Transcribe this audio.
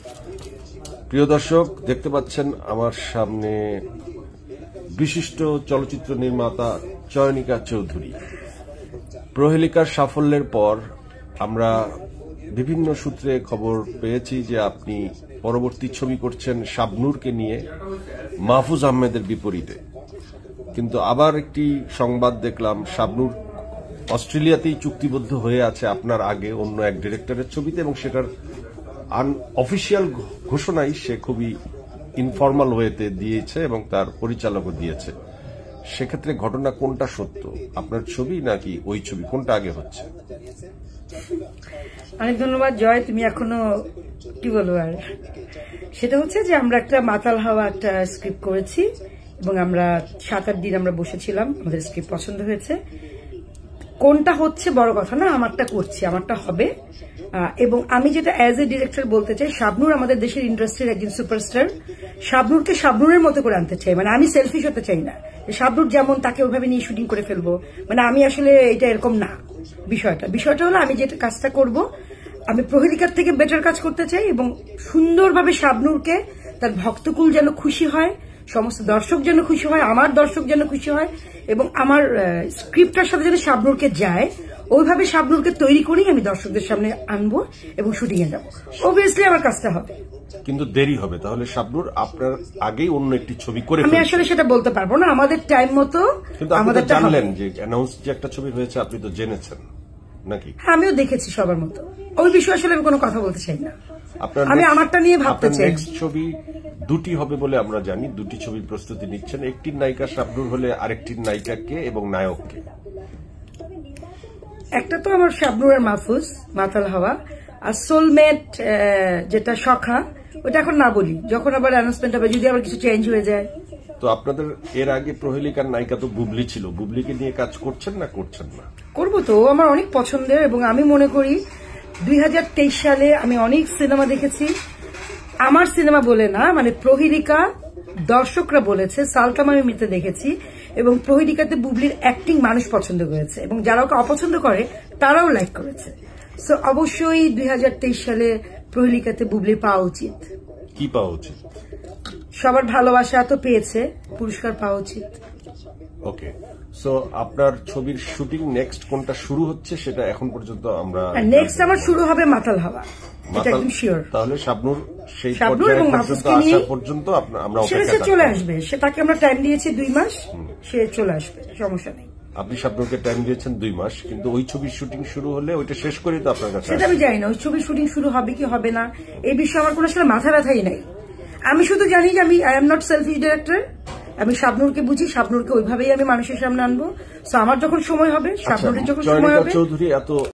প্রিয় দর্শক, দেখতে পাচ্ছেন আমার সামনে বিশিষ্ট চলচ্চিত্র নির্মাতা চয়নিকা চৌধুরী। প্রহেলিকার সাফল্যের পর আমরা বিভিন্ন সূত্রে খবর পেয়েছি যে আপনি পরবর্তী ছবি করছেন শাবনূরকে নিয়ে মাহফুজ আহমেদের বিপরীতে। কিন্তু আবার একটি সংবাদ দেখলাম, শাবনূর অস্ট্রেলিয়াতেই চুক্তিবদ্ধ হয়ে আছে আপনার আগে অন্য এক ডিরেক্টরের ছবিতে, এবং সেটার অফিসিয়াল ঘোষণাই সে খুবই ইনফর্মাল ওয়েতে দিয়েছে এবং তার পরিচালকও দিয়েছে। সেক্ষেত্রে ঘটনা কোনটা সত্য, আপনার ছবি নাকি ওই ছবি, কোনটা আগে হচ্ছে? অনেক ধন্যবাদ জয়, তুমি এখনো কি বলবো আর, সেটা হচ্ছে যে আমরা একটা মাতাল হাওয়া একটা স্ক্রিপ্ট করেছি এবং আমরা 7-8 দিন আমরা বসেছিলাম, আমাদের স্ক্রিপ্ট পছন্দ হয়েছে। কোনটা হচ্ছে বড় কথা না, আমারটা করছি, আমারটা হবে। এবং আমি যেটা অ্যাজ এ ডিরেক্টর বলতে চাই, শাবনূর আমাদের দেশের ইন্ডাস্ট্রির একজন সুপারস্টার। শাবনূরকে শাবনূরের মতো করে আনতে চাই, মানে আমি সেলফিশ হতে চাই না, শাবনূর যেমন তাকে ওইভাবে নিয়ে শুটিং করে ফেলবো, মানে আমি আসলে এটা এরকম না। বিষয়টা হলো আমি যেটা কাজটা করব, আমি প্রহেলিকার থেকে বেটার কাজ করতে চাই এবং সুন্দরভাবে শাবনূরকে তার ভক্তকুল যেন খুশি হয়, সমস্ত দর্শক যেন খুশি হয়, আমার দর্শক যেন খুশি হয়, এবং আমার স্ক্রিপ্টটার সাথে যেন শাবনূরকে যায়, ওইভাবে শাবনূরকে তৈরি করেই আমি দর্শকদের সামনে আনবো এবং শুটিং এ যাবো। অবভিয়াসলি আমার কাজটা হবে, কিন্তু দেরি হবে। তাহলে শাবনূর আপনার আগেই অন্য একটি ছবি করে, আমি আসলে সেটা বলতে পারবো না, আমাদের টাইম মতো। কিন্তু আপনি তো জানলেন যে অ্যানাউন্স যে একটা ছবি হয়েছে, আপনি তো জেনেছেন নাকি? আমিও দেখেছি সবার মতো, ওই বিষয়ে আসলে আমি কোনো কথা বলতে চাই না, আমি আমারটা নিয়ে ভাবতে চাই। নেক্সট ছবি দুটি হবে বলে আমরা জানি, দুটি ছবির প্রস্তুতি নিচ্ছেন। একটির নায়িকা শাবনূর হলে আরেকটির নায়িকা কে এবং নায়ক কে? একটা তো আমার শাবনূর আর মাহফুজ, মাতাল হাওয়া। আর সোলমেট যেটা সখা, ওটা এখন না বলি, যখন আবার অ্যানাউন্সমেন্ট হবে, যদি আবার কিছু চেঞ্জ হয়ে যায়। তো আপনাদের এর আগে প্রহেলিকার নায়িকা তো বুবলি ছিল, বুবলিকে নিয়ে কাজ করছেন না করছেন না? করবো তো, আমার অনেক পছন্দের, এবং আমি মনে করি 2023 সালে আমি অনেক সিনেমা দেখেছি। আমার সিনেমা বলে না, মানে প্রহেলিকা দর্শকরা বলেছে, সালতাম আমি মিতে দেখেছি, এবং প্রহেলিকাতে বুবলির অ্যাক্টিং মানুষ পছন্দ করেছে, এবং যারা ওকে অপছন্দ করে তারাও লাইক করেছে। সো অবশ্যই 2023 সালে প্রহেলিকাতে বুবলির পাওয়া উচিত। কি পাওয়া উচিত? সবার ভালোবাসা তো পেয়েছে, পুরস্কার পাওয়া উচিত। ওকে, সো আপনার ছবির শুটিং নেক্সট কোনটা শুরু হচ্ছে সেটা এখন পর্যন্ত আমরা, নেক্সট আমার শুরু হবে মাতাল হাওয়া, এটা একদম শিওর। তাহলে শাবনূর সেই পর্যায়ে পর্যন্ত আমরা সে চলে আসবে, সে তাকে আমরা টাইম দিয়েছি 2 মাস, সে চলে আসবে, সমস্যা নেই। আপনি শাবনূরকে টাইম দিয়েছেন 2 মাস, কিন্তু ওই ছবির শুটিং শুরু হলে ওইটা শেষ করেই তো আপনার কাছে। সেটা আমি জানি না, ওই ছবির শুটিং শুরু হবে কি হবে না, এই বিষয়ে আমার কোনো আসলে মাথা ব্যথাই নাই। আমি শুধু জানি যে I am not selfish director, আমি শাবনূরকে বুঝি, শাবনূরকে ওইভাবেই আমি মানুষের সামনে আনবো। সো আমার যখন সময় হবে, শাবনূরের যখন সময় হবে। চৌধুরী এত